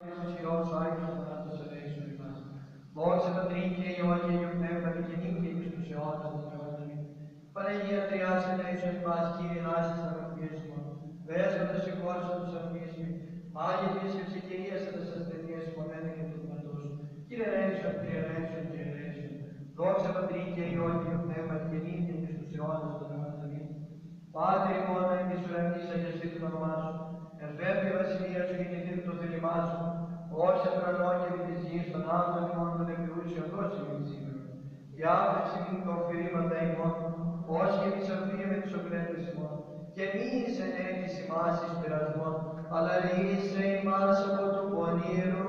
Ισχυρός ο Άγιος θανάτος ελέησον ημάς. Δόξα Πατρί και Υιό και Υιό Πνεύματι και νύν και εις τους αιώνας των αιώνων. Αμήν. Παναγία Τριάς ελέησον ημάς, Κύριε ελάσεις της αγαθμίας ημών. Δέσποτα συγχώρεσον τους αμνήσμοι. Άγιε επίσκεψη Κυρίας εν τας ασθενείας ημωμένων και του πνεύματος σου. Κύριε ελέησον, Κύριε ελέησον, Κύριε ελέησον. Δόξα Πατρί και Υιό και Υιό Πνεύματι και νύν και εις τους αιώνας των αιώνων. Αμήν. Πάτερ ημών εν της ουρανής αγιαστήτω το όνομά σου. Ερφεύγει η βασιλεία σου, γεννηθήτω το θέλημά σου. Ως εν ουρανό και επί της γης, των άδων ημών των επιούσιων δώσει ημίν σήμερα. Διάβρεψε μην τα οφειρήματα ημών, ως και επισαφρία με τους οπλέτες ημών. Και μη εις εν αίτης ημάς εις πειρασμόν, αλλά ρίσε ημάς από του πονηρού.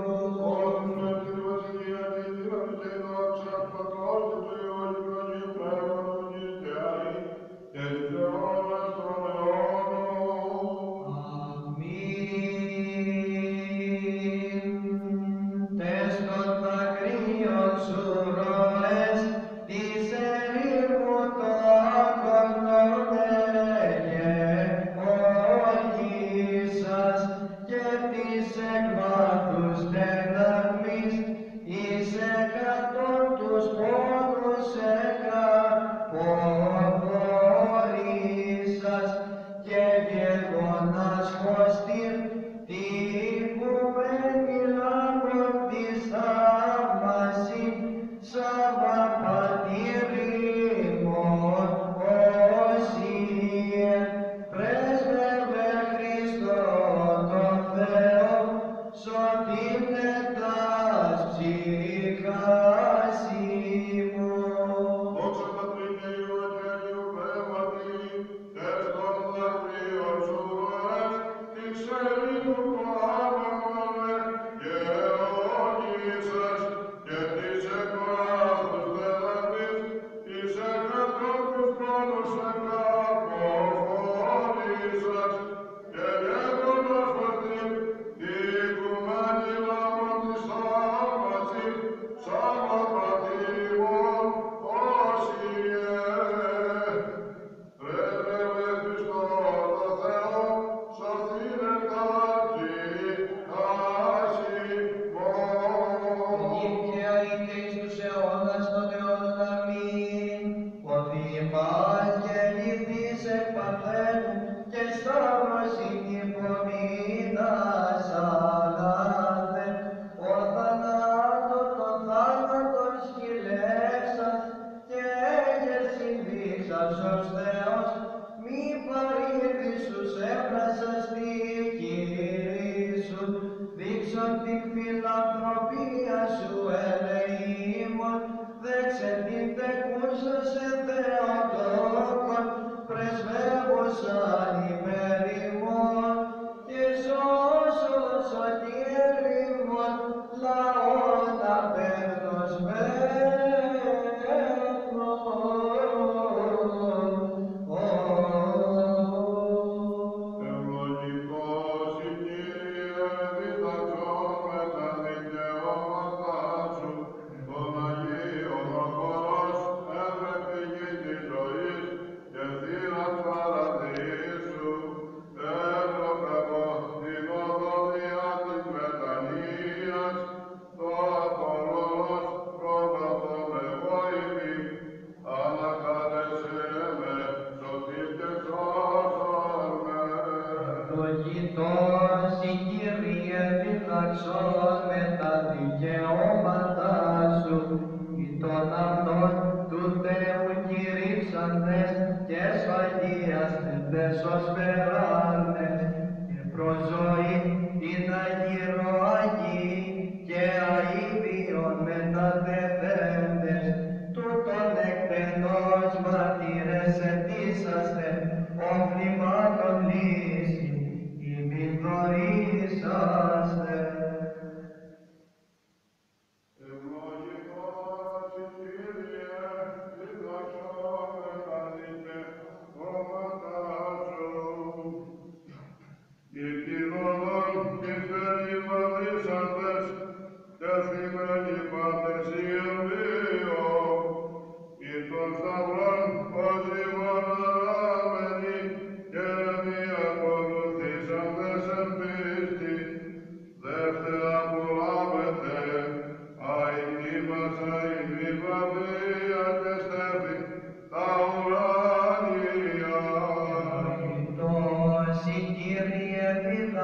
Δεύτερα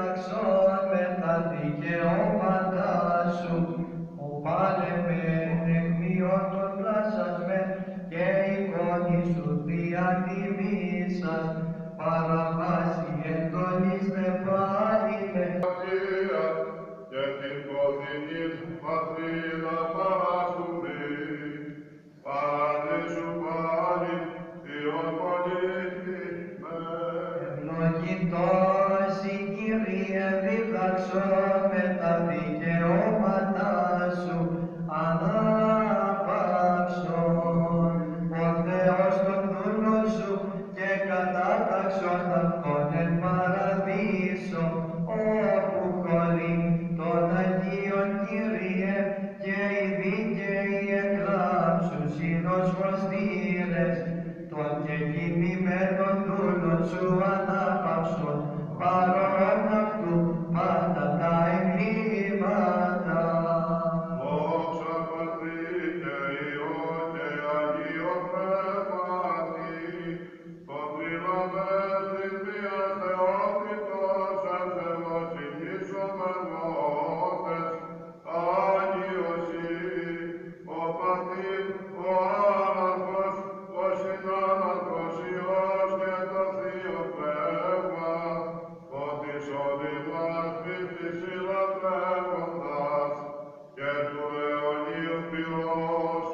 διδαξών με τα δικαιώματά σου, ο πάλεμεν εκμείων των πλάσασμεν και εικόνη σου διατιμήσας, παραβάσει εντολής δε πάλιμε. Και την ποδινής πατρίδα παράσουμε, παραδείσου πάλι Υιον πολίτημε. Ευλογητός η Κύριε διδαξών με τα δικαιώματά σου, ανάπαυσον ο Θεός των δούλων σου και κατάταξον αυτόν εν παραδείσο, όπου χωρεί των Αγίων Κύριε και οι δίκαιοι εκλάψουσιν ως φωστήρες, των κεκοιμημένων δούλων σου ανάπαυσον, παρόν αυτού πάντα τα εγκλήματα. Δόξα Πατρί και Υιό και Αγίο Πνεύματι, των τριλωμέν της Θείας Θεότητος αρθεμοσυνήσομεν μόχτες, Άγιος Υ, ο Πατήρ, ο Άναρχος, ο Συνάναρχος Υιός και το Θείο Πνεύμα, ότι όλοι μας πίστης συλλατρεύοντας και του αιωνίου πυρός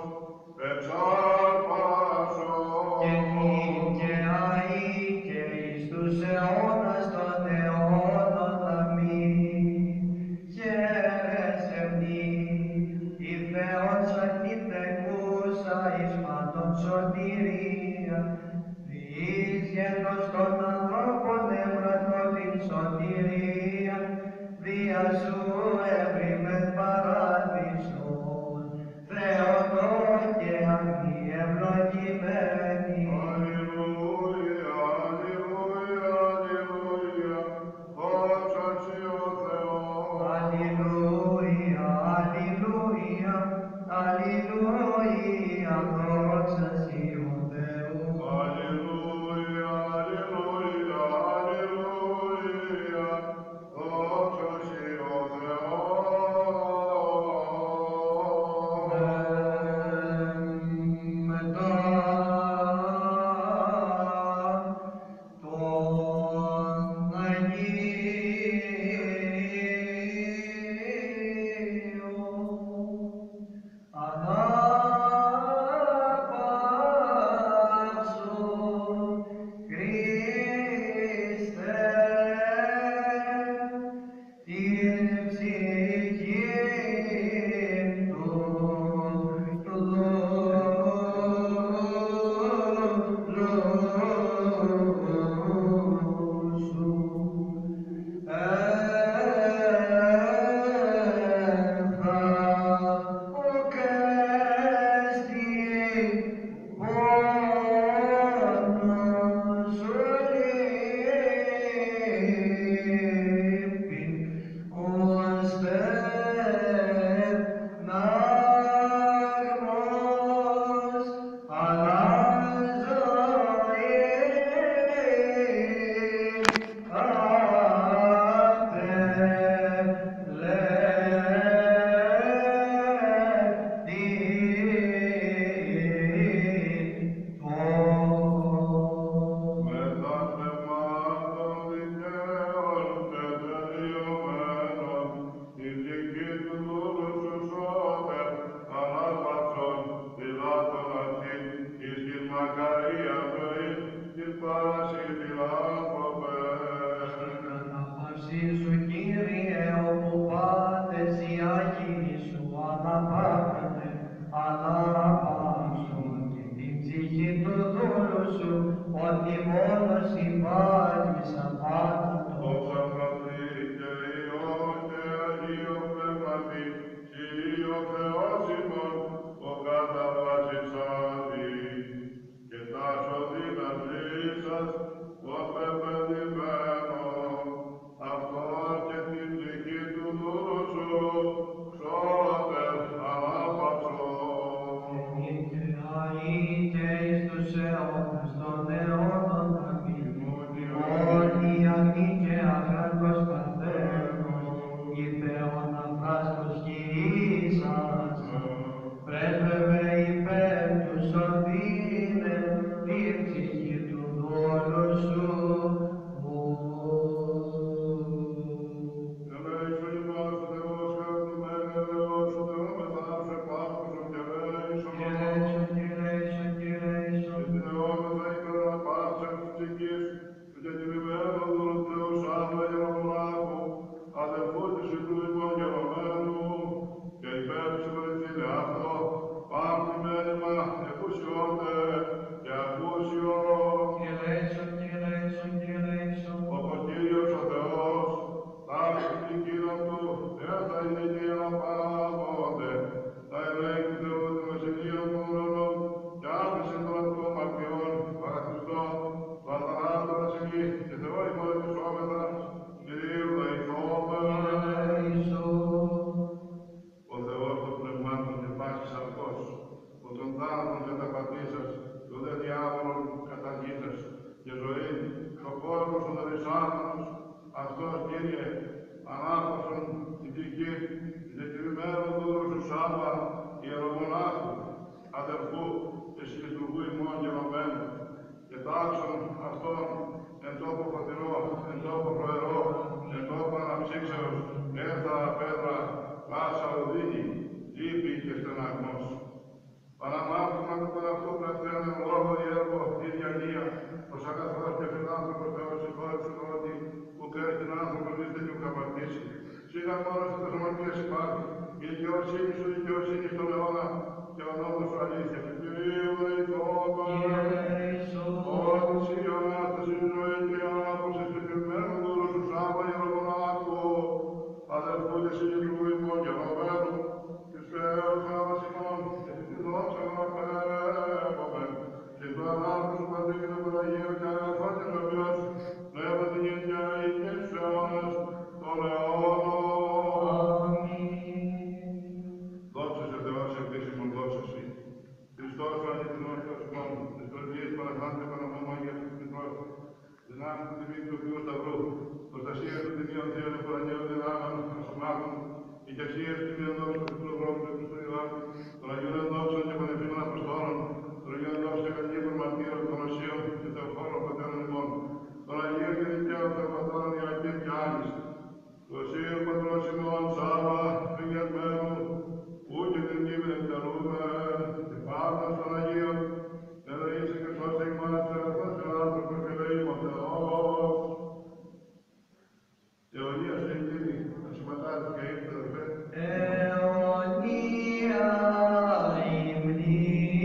εξάρπασον. Και νυν και αεί και εις τους αιώνας των αιώνων. Αμήν. Χαίρες εμνή, η Θεός αρχιτεκούσα εις πάντων σωτηρία, διείς γένος των ανθρώπων έμρατο την σωτηρία, δια σου έβριμεν παράδεισον, Θεοτό και αγνή ευλογημένη. Αλληλούια, αλληλούια, αλληλούια, δόξα Συ ο Θεός. Αλληλούια, αλληλούια, αλληλούια, δόξα Συ ο Θεός. Αλληλούια, αλληλούια, αλληλούια, δόξα Συ ο Θεός. Μετά των Αγίων ανάπαυσον Χριστέ την ψυχήν του λόγου σου. Σου, Κύριε, όπου πάντες οι Άγιοι σου αναπαύονται, αναπαύσουν και την ψυχή του δούλου σου, ότι μόνος συμβάλλεις απάνατο. Δόξα Πατρί και Υιό και Αγίο Πνεύματι, Συ ο Θεός ημών, ο κατά πάσης άδει, και τάσο δυνατής σας, ο πεπενημένο, αυτό και την ψυχή του δούλου σου, ξώτερ ανάπαυσον. άνθρωπος Θεός συγχώρεψε ότι που κρέει την άνθρωπο εις δεν του καπαρτήσει. Σίγα μόνος τα ζωματίες υπάρχει. Η δικαιοσύνη σου δικαιοσύνη στον αιώνα και ο νόμος σου αλήθεια. Και Κυρίου ελεηθώ ότι η Ανάσταση ζωή και η ανάπτυξη και πευμένου δούλου σου Σάββα Ιερομονάχου, αδελφού και συλλητρού ημών και νοβαίνου, και Θεός Σάββας ημών, και την δόξα να πέμουμε, και το ανάπτυξη σου Πατρί και το Παναγία και αγαθά και ζωμιός, πνεύμα την ίδια ή και στους αιώνας των αιώνων. Δόξα σε Θεός επίσημον δόξα σοι. Χριστός ο αληθινός Θεός ημών, της Τωρινής Παναθάντη Παναμόμου Αγίας του Μητρός, δυνάμει του τιμή του Θεού Σταυρού, προστασία του τιμίων Θεών Εφορανίων δυνάμεων, ασωμάτων, ηγεσίας του τιμίων δόξου του Χριστού Δρόμου και του Χριστού Ιωάννου, των Αγίων Ενδόξεων και Πανεφήμων Αποστόλων, των Αγίων Ενδόξεων και Κατοίκων Μαρτύρων, των Οσίων και Θεοφόρων Πατέρων ημών, των Αγίων και Δικαίων Θεοπατώρων Ιακήμ και Άνης, του Οσίου Πατρός ημών Σάββα, φυγιασμένου, που και την μνήμη εκτελούμε, και πάντα στον Αγίων, ελεήσει και σώσε ημάς, εραθώς και άνθρωπος και ελεήμων Θεός. Αιωνία σε εκείνη, να συμμετάσχει και ήρθε, αδελφέ. Αιωνία υμνήμη.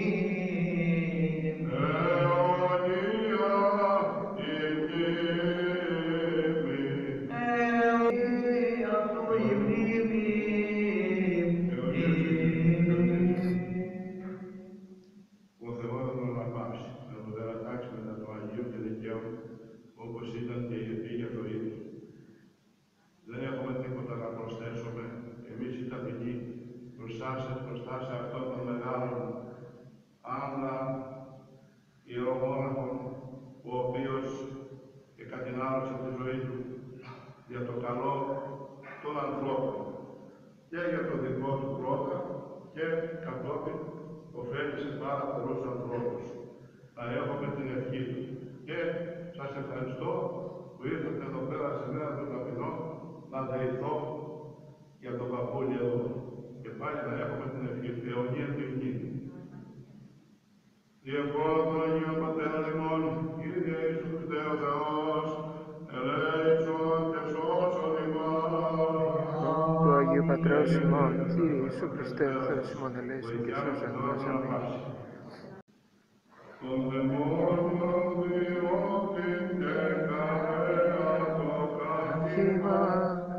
Αιωνία υμνήμη. Αιωνία του υμνήμη. Ο Θεός θα τον αναπαύσει, να τον τερατάξει μετά το Αγίο και Δικαίο, όπως ήταν και η αιτή για το ίδιο. Δεν έχουμε τίποτα να προσθέσουμε, εμείς οι ταπεινοί, μπροστά σε αυτόν τον μεγάλο άνδρα ιερομόναχο, ο οποίος εκατηνάρωσε τη ζωή του για το καλό των ανθρώπων και για το δικό του πρώτα και κατόπιν ωφέλησε πάρα πολλούς ανθρώπους. Να έχουμε την ευχή του. Και σας ευχαριστώ που ήρθατε εδώ πέρα σήμερα τον ταπεινό να δεηθώ για τον παππούλι εδώ. Και πάλι να έχουμε την ευχή του, αιωνία του υγιή. Διευκόλου των Αγίων Πατέρων ημών, Κύριε Ιησού Χριστέ ο Θεός, ελέησον και σώσον ημάς. Του Αγίου Πατρός ημών, Κύριε Ιησού Χριστέ ο Θεός ημών, ελέησον και σώσον ημάς. Αμήν. Των δαιμόνων διώκειν και καρέα το καθήμα,